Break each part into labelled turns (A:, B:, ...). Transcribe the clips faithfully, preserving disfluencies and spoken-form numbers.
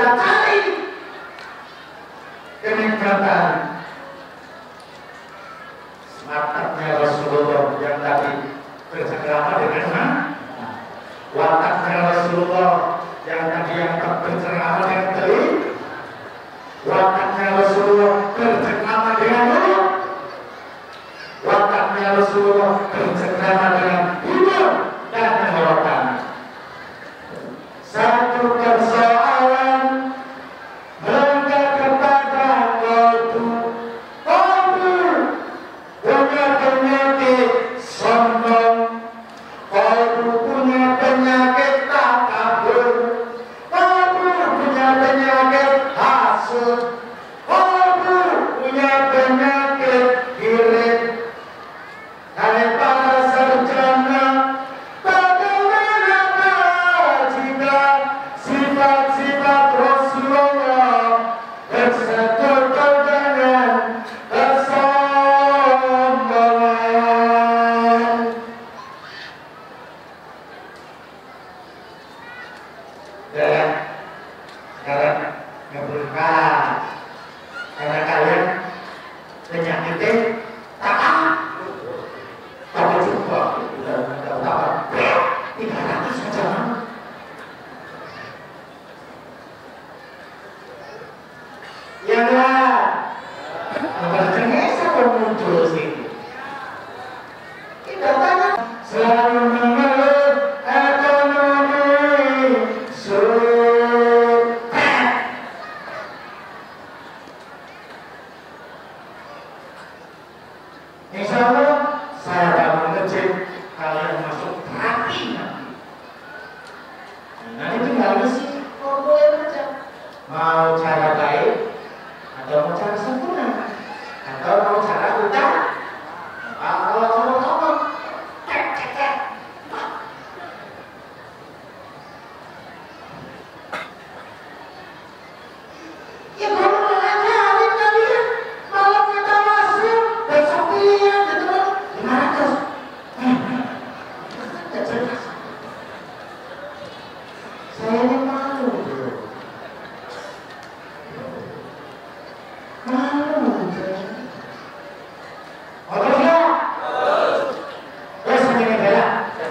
A: kita cari kenikmatan wataknya Rasulullah yang tadi bercengkrama dengan mana? Wataknya Rasulullah yang tadi yang bercengkrama dengan tadi, wataknya Rasulullah bercengkrama dengan mana? Wataknya Rasulullah bercengkrama dengan hidup dan tenggorokan. Satu persoalan mereka kepada waktu kamu punya penyakit sombong, kamu punya penyakit takabur, kamu punya penyakit hasud, kamu punya penyakit iri. Daripada sarjana, bagaimana jika sifat-sifat Rasulullah bersatu dengan kesombongan? Dan sekarang ngeberkah karena kalian penyakitnya tak tapi juga tidak apa tiga ratus saja. Ya lah, berjengkel siapa muncul sih? Kita tanya selalu mengeluh ekonomi sulit. Insya Allah saya akan mengejek kalian masuk hati nanti. Nanti tinggal mesti ngobrol aja. Mau cara baik atau mau cara sempurna atau mau cara utama. Kalau kamu ngomong, cek cek cek. Ya baru ngajarin kalian, malah kita masuk besok dia gitu kan. Gimana terus? Saya ini malu bro. Malu bro. Oh terus ya? Terus begini bela.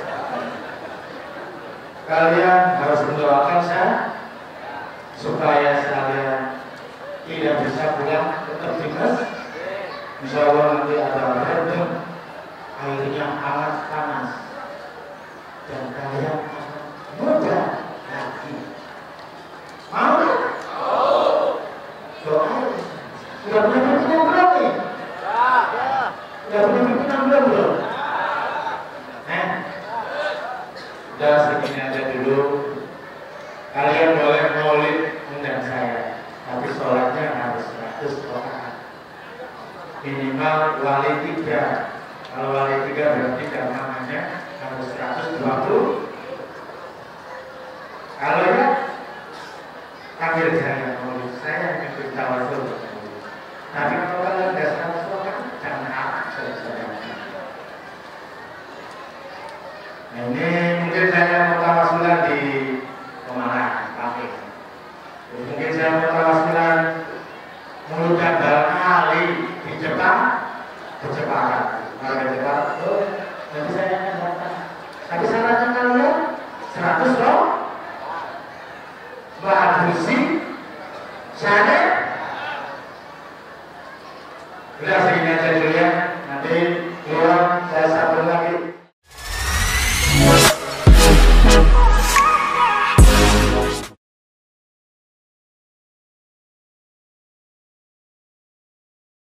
A: Kalian harus mendoakan saya supaya saya tidak bisa pulang tetap dinas. Insya Allah nanti ada rendeng, airnya hangat panas, dan kalian akan muda lagi. Mau nggak? Doa. Sudah punya pimpinan belum nih? Sudah punya pimpinan belum belum? Eh? Udah segini aja dulu. Kalian boleh maulid undang saya, tapi sholatnya harus seratus rakaat. Minimal wali tiga. Kalau wali tiga berarti namanya harus seratus dua puluh. Kalau ya panggil saya maulid, saya yang ikut tawasul. Tapi kalau kalian nggak seratus rakaat, jangan harap saudara. Nah, ini mungkin saya mau tawasulan di Pemalang, Pati. Mungkin saya mau tawasulan mulut gandal kali di Jepang, ke Jepang, warga Jepang. Oh, nanti saya akan datang. Tapi syaratnya kalian seratus roh, bahadusi, syarat. Udah segini aja dulu ya. Nanti